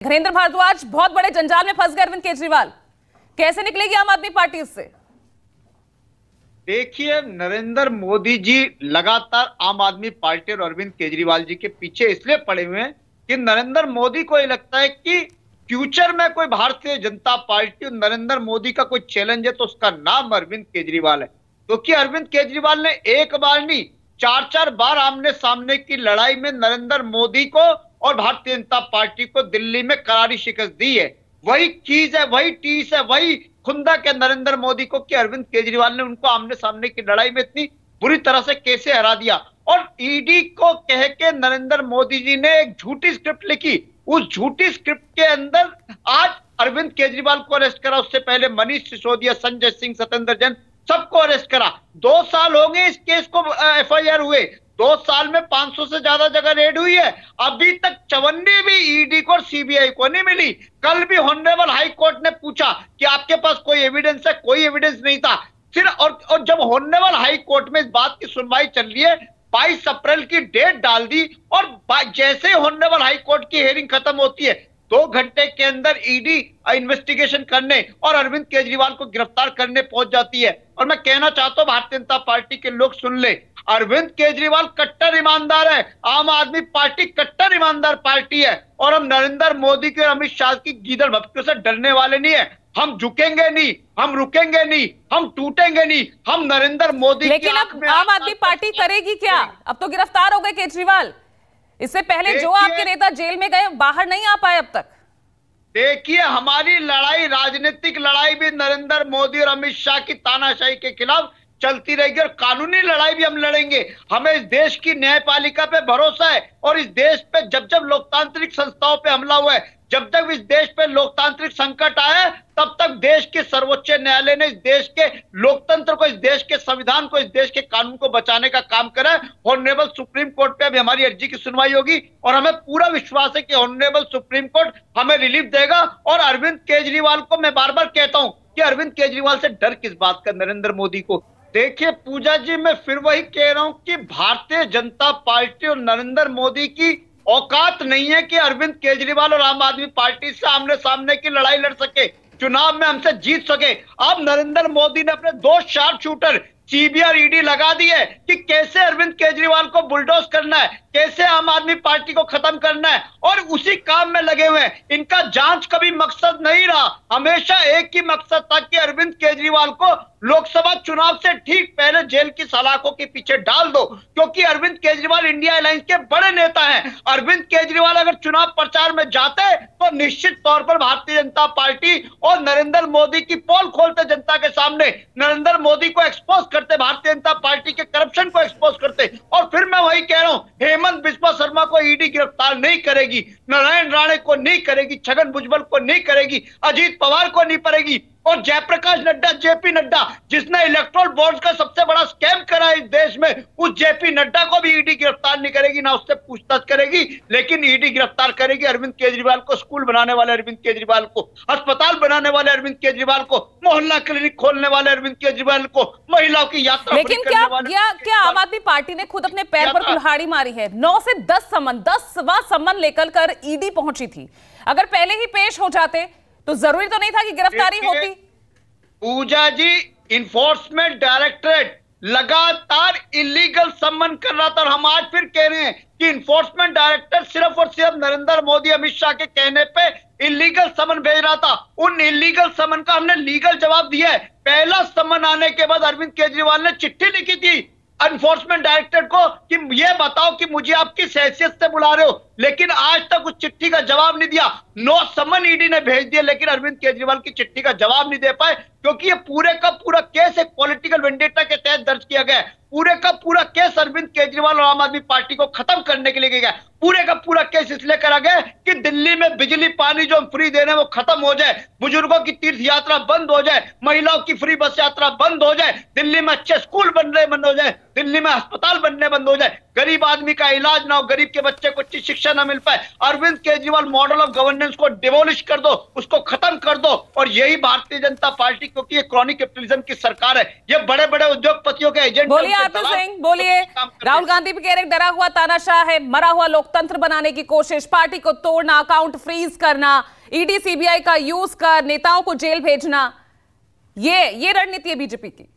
घरेंद्र भारद्वाज, बहुत बड़े जंजाल में फंस गए अरविंद केजरीवाल, कैसे निकलेगी आम आदमी पार्टी इससे? देखिए, नरेंद्र मोदी जी लगातार आम आदमी पार्टी और अरविंद केजरीवाल जी के पीछे इसलिए पड़े हुए हैं कि नरेंद्र मोदी को ये लगता है कि फ्यूचर में कोई भारतीय जनता पार्टी और नरेंद्र मोदी का कोई चैलेंज है तो उसका नाम अरविंद केजरीवाल है। क्योंकि अरविंद केजरीवाल ने एक बार नहीं 4-4 बार आमने सामने की लड़ाई में नरेंद्र मोदी को और भारतीय जनता पार्टी को दिल्ली में करारी शिकस्त दी है। वही चीज है, वही टीस है, वही खुंदक है नरेंद्र मोदी को कि अरविंद केजरीवाल ने उनको आमने सामने की लड़ाई में इतनी बुरी तरह से कैसे हरा दिया। और ईडी को कह के नरेंद्र मोदी जी ने एक झूठी स्क्रिप्ट लिखी, उस झूठी स्क्रिप्ट के अंदर आज अरविंद केजरीवाल को अरेस्ट करा, उससे पहले मनीष सिसोदिया, संजय सिंह, सत्येंद्र जैन सबको अरेस्ट करा। 2 साल हो गए इस केस को एफआईआर हुए, 2 साल में 500 से ज्यादा जगह रेड हुई है, अभी तक चवन्नी भी ईडी को और सीबीआई को नहीं मिली। कल भी ऑनरेबल हाई कोर्ट ने पूछा कि आपके पास कोई एविडेंस है, कोई एविडेंस नहीं था। फिर और जब ऑनरेबल हाई कोर्ट में इस बात की सुनवाई चल रही है, 22 अप्रैल की डेट डाल दी और जैसे ऑनरेबल हाई कोर्ट की हियरिंग खत्म होती है 2 घंटे के अंदर ईडी इन्वेस्टिगेशन करने और अरविंद केजरीवाल को गिरफ्तार करने पहुंच जाती है। और मैं कहना चाहता हूं भारतीय जनता पार्टी के लोग सुन ले, अरविंद केजरीवाल कट्टर ईमानदार है, आम आदमी पार्टी कट्टर ईमानदार पार्टी है और हम नरेंद्र मोदी के और अमित शाह की गीदड़ भपकियों से डरने वाले नहीं है। हम झुकेंगे नहीं, हम रुकेंगे नहीं, हम टूटेंगे नहीं, हम नरेंद्र मोदी। लेकिन अब आम आदमी पार्टी करेगी क्या? अब तो गिरफ्तार हो गए केजरीवाल, इससे पहले जो आपके नेता जेल में गए बाहर नहीं आ पाए अब तक। देखिए, हमारी लड़ाई, राजनीतिक लड़ाई भी नरेंद्र मोदी और अमित शाह की तानाशाही के खिलाफ चलती रहेगी और कानूनी लड़ाई भी हम लड़ेंगे। हमें इस देश की न्यायपालिका पे भरोसा है और इस देश पे जब जब लोकतांत्रिक संस्थाओं पे हमला हुआ है, जब तक इस देश पे लोकतांत्रिक संकट आया, तब तक देश के सर्वोच्च न्यायालय ने इस देश के लोकतंत्र को, इस देश के संविधान को, इस देश के कानून को बचाने का काम करा है। ऑनरेबल सुप्रीम कोर्ट पे अभी हमारी अर्जी की सुनवाई होगी और हमें पूरा विश्वास है कि ऑनरेबल सुप्रीम कोर्ट हमें रिलीफ देगा। और अरविंद केजरीवाल को मैं बार बार कहता हूं कि अरविंद केजरीवाल से डर किस बात का नरेंद्र मोदी को। देखिए पूजा जी, मैं फिर वही कह रहा हूं कि भारतीय जनता पार्टी और नरेंद्र मोदी की औकात नहीं है कि अरविंद केजरीवाल और आम आदमी पार्टी से आमने सामने की लड़ाई लड़ सके, चुनाव में हमसे जीत सके। अब नरेंद्र मोदी ने अपने 2 शार्प शूटर सीबीआई ईडी लगा दी है कि कैसे अरविंद केजरीवाल को बुलडोज करना है, कैसे आम आदमी पार्टी को खत्म करना है, और उसी काम में लगे हुए हैं। इनका जांच कभी मकसद नहीं रहा, हमेशा एक ही मकसद था कि अरविंद केजरीवाल को लोकसभा चुनाव से ठीक पहले जेल की सलाखों के पीछे डाल दो, क्योंकि अरविंद केजरीवाल इंडिया अलायंस के बड़े नेता हैं। अरविंद केजरीवाल अगर चुनाव प्रचार में जाते तो निश्चित तौर पर भारतीय जनता पार्टी और नरेंद्र मोदी की पोल खोलते, जनता के सामने नरेंद्र मोदी को एक्सपोज करते, भारतीय जनता पार्टी के करप्शन को एक्सपोज करते। और फिर मैं वही कह रहा हूं, हेमंत बिस्वा शर्मा को ईडी गिरफ्तार नहीं करेगी, नारायण राणे को नहीं करेगी, छगन भुजबल को नहीं करेगी, अजीत पवार को नहीं करेगी, और जयप्रकाश नड्डा, जेपी नड्डा, जिसने इलेक्टोरल बॉन्ड्स का सबसे बड़ा स्कैम करा इस देश में, उस जेपी नड्डा को भी ईडी गिरफ्तार नहीं करेगी, ना उससे पूछताछ करेगी। लेकिन ईडी गिरफ्तार करेगी अरविंद केजरीवाल को, स्कूल बनाने वाले अरविंद केजरीवाल को, अस्पताल बनाने वाले अरविंद केजरीवाल को, मोहल्ला क्लिनिक खोलने वाले अरविंद केजरीवाल को, महिलाओं की यात्रा। लेकिन क्या आम आदमी पार्टी ने खुद अपने पैर पर कुल्हाड़ी मारी है? 9 से 10 सम्मन, 10वां सम्मन लेकर कर ईडी पहुंची थी। अगर पहले ही पेश हो जाते तो जरूरी तो नहीं था कि गिरफ्तारी होती। पूजा जी, इन्फोर्समेंट डायरेक्टरेट लगातार इलीगल सम्मन कर रहा था और हम आज फिर कह रहे हैं कि इन्फोर्समेंट डायरेक्टर सिर्फ और सिर्फ नरेंद्र मोदी, अमित शाह के कहने पे इलीगल समन भेज रहा था। उन इलीगल समन का हमने लीगल जवाब दिया है। पहला समन आने के बाद अरविंद केजरीवाल ने चिट्ठी लिखी थी एनफोर्समेंट डायरेक्टर को कि ये बताओ कि मुझे आप किस हैसियत से बुला रहे हो, लेकिन आज तक उस चिट्ठी का जवाब नहीं दिया। 9 समन ईडी ने भेज दिया, लेकिन अरविंद केजरीवाल की चिट्ठी का जवाब नहीं दे पाए, क्योंकि ये पूरे का पूरा केस एक पॉलिटिकल वेंडेटा के तहत दर्ज किया गया है। पूरे का पूरा केस अरविंद केजरीवाल और आम आदमी पार्टी को खत्म करने के लिए गया। पूरे का पूरा केस इसलिए करा गया कि दिल्ली में बिजली पानी जो हम फ्री दे रहे हैं वो खत्म हो जाए, बुजुर्गों की तीर्थ यात्रा बंद हो जाए, महिलाओं की फ्री बस यात्रा बंद हो जाए, दिल्ली में अच्छे स्कूल बनने बंद हो जाए, दिल्ली में अस्पताल बनने बंद हो जाए, गरीब आदमी का इलाज ना हो, गरीब के बच्चे को अच्छी शिक्षा शिक्षा न मिल पाए। Arvind Kejriwal model of governance को डिमोलिश कर दो, उसको खत्म कर दो। और यही भारतीय जनता पार्टी, क्योंकि ये क्रॉनिक कैपिटलिज्म की सरकार है, ये बड़े बड़े उद्योगपतियों के एजेंट। बोलिए आरपी सिंह, बोलिए। राहुल गांधी भी कह रहे डरा हुआ तानाशाह है, मरा हुआ लोकतंत्र बनाने की कोशिश, पार्टी को तोड़ना, अकाउंट फ्रीज करना, ईडी सीबीआई का यूज कर नेताओं को जेल भेजना, ये रणनीति है बीजेपी की।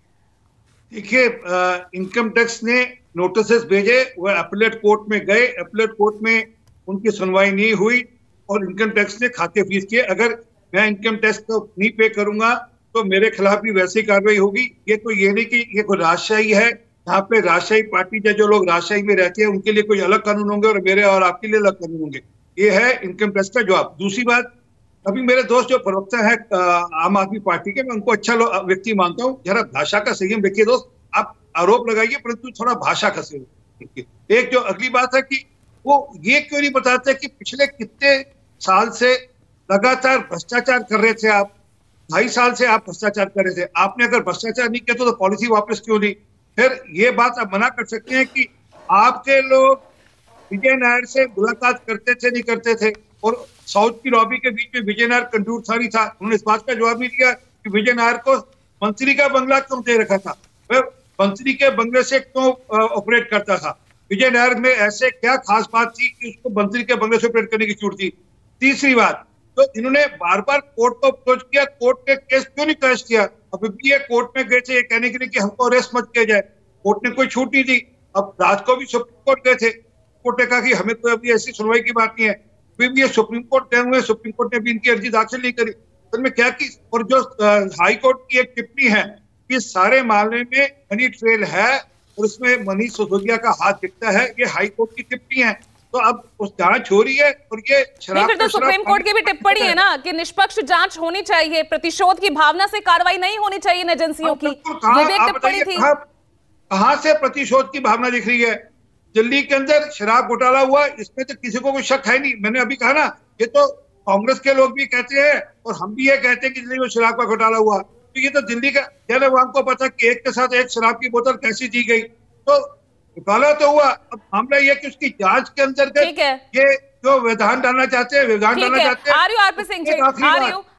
देखिए, इनकम टैक्स ने नोटिस भेजे, वह अपीलेट कोर्ट में गए, अपीलेट कोर्ट में उनकी सुनवाई नहीं हुई और इनकम टैक्स ने खाते फ्रीज किए। अगर मैं इनकम टैक्स को नहीं पे करूंगा तो मेरे खिलाफ भी वैसी कार्रवाई होगी। ये नहीं कि ये कोई राजशाही है, यहाँ पे राजशाही पार्टी जो लोग राजशाही में रहते हैं उनके लिए कोई अलग कानून होंगे और मेरे और आपके लिए अलग कानून होंगे। ये है इनकम टैक्स का जवाब। दूसरी बात, अभी मेरे दोस्त जो प्रवक्ता है आम आदमी पार्टी के, मैं उनको अच्छा व्यक्ति मानता हूँ। जरा भाषा का संयम रखिए दोस्त, आप आरोप लगाइए परंतु थोड़ा भाषा का संयम रखिए। एक जो अगली बात है कि वो ये क्यों नहीं बताते कि पिछले कितने साल से लगातार भ्रष्टाचार कर रहे थे आप, 2.5 साल से आप भ्रष्टाचार कर रहे थे। आपने अगर भ्रष्टाचार नहीं किया तो पॉलिसी वापस क्यों ली? फिर ये बात आप मना कर सकते हैं कि आपके लोग विजय नायर से मुलाकात करते थे नहीं करते थे, और साउथ की लॉबी के बीच में विजय नायर कंजूसखानी था। उन्होंने इस बात का जवाब नहीं दिया कि विजय नायर को मंत्री का बंगला क्यों दे रखा था, वह मंत्री के बंगले से क्यों ऑपरेट करता था। विजय नायर में ऐसे क्या खास बात थी कि उसको मंत्री के बंगले से ऑपरेट करने की छूट थी। तीसरी बात, तो इन्होंने बार बार कोर्ट को अप्रोच किया, कोर्ट ने केस क्यों नहीं क्रश किया? अभी भी ये कोर्ट में गए थे ये कहने के लिए कि हमको अरेस्ट मत किया जाए, कोर्ट ने कोई छूट नहीं दी। अब रात को भी सुप्रीम कोर्ट गए थे, कोर्ट ने कहा कि हमें तो अभी ऐसी सुनवाई की बात नहीं है। फिर भी ये सुप्रीम कोर्ट गए हुए, सुप्रीम कोर्ट ने भी इनकी अर्जी दाखिल नहीं करी। तो मैं क्या कि, और जो हाई कोर्ट की एक टिप्पणी है कि सारे मामले में मनी ट्रेल है और उसमें मनीष सिसोदिया का हाथ दिखता है, ये हाई कोर्ट की टिप्पणी है। तो अब उस जांच हो रही है और ये फिर तो सुप्रीम कोर्ट की भी टिप्पणी है ना कि निष्पक्ष जांच होनी चाहिए, प्रतिशोध की भावना से कार्रवाई नहीं होनी चाहिए इन एजेंसियों की, ये भी एक टिप्पणी थी। कहां से प्रतिशोध की भावना दिख रही है? दिल्ली के अंदर शराब घोटाला हुआ, इसमें तो किसी को कोई शक है नहीं। मैंने अभी कहा ना, ये तो कांग्रेस के लोग भी कहते हैं और हम भी ये कहते हैं कि दिल्ली में शराब का घोटाला हुआ। तो ये तो दिल्ली का जन अवाम को पता कि एक के साथ एक शराब की बोतल कैसी दी गई। तो घोटाला तो हुआ, अब मामला ये कि उसकी जांच के अंतर्गत ये जो विधान डालना चाहते हैं, विधान डालना चाहते हैं।